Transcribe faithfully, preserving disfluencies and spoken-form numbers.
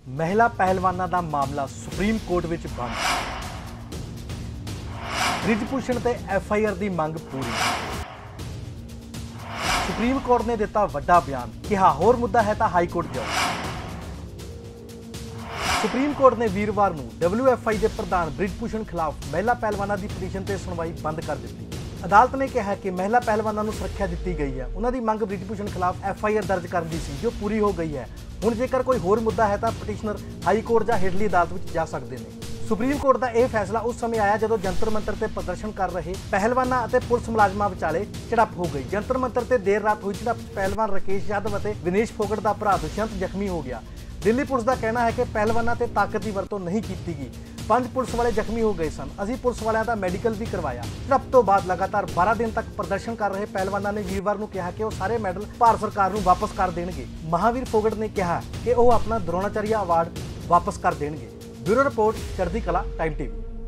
महिला पहलवानों का मामला सुप्रीम कोर्ट विच बंद। ब्रिजभूषण ते एफ आई आर की मंग पूरी। सुप्रीम कोर्ट ने दिता वड्डा बयान, कहा होर मुद्दा है तो हाई कोर्ट जाओ। सुप्रीम कोर्ट ने वीरवार को डब्ल्यू एफ आई के प्रधान ब्रिजभूषण खिलाफ महिला पहलवानों की पटीशन से सुनवाई बंद कर दी। अदालत ने कहा कि महिला पहलवानों को सुरक्षा दी गई है। उन्होंने मंग ब्रिजभूषण खिलाफ एफ आई आर दर्ज करने की सी जो पूरी हो गई है। हुण जेकर कोई होर मुद्दा है तो पटिशनर हाई कोर्ट या हेठली अदालत में जा सकते हैं। सुप्रीम कोर्ट का यह फैसला उस समय आया जदों जंतर मंतर से प्रदर्शन कर रहे पहलवानों और पुलिस मुलाजमां विचाले झड़प हो गई। जंतर मंतर से देर रात हुई झड़प पहलवान राकेश यादव और विनेश फोगट का भरा दुष्यंत जख्मी हो गया। दिल्ली पुलिस का कहना है कि पहलवानों से ताकत की वरतों नहीं की गई। पांच पुलिस वाले जख्मी हो गए सन। असीं पुलिस वालों का मैडिकल भी करवाया। झड़प तो बाद लगातार बारह दिन तक प्रदर्शन कर रहे पहलवानों ने वीरवार को कहा कि वो सारे मैडल भारत सरकार को वापस कर देंगे। महावीर फोगट ने कहा कि वो अपना द्रोणाचार्य अवार्ड वापस कर देंगे। ब्यूरो रिपोर्ट, चढ़ती कला टाइम टीवी।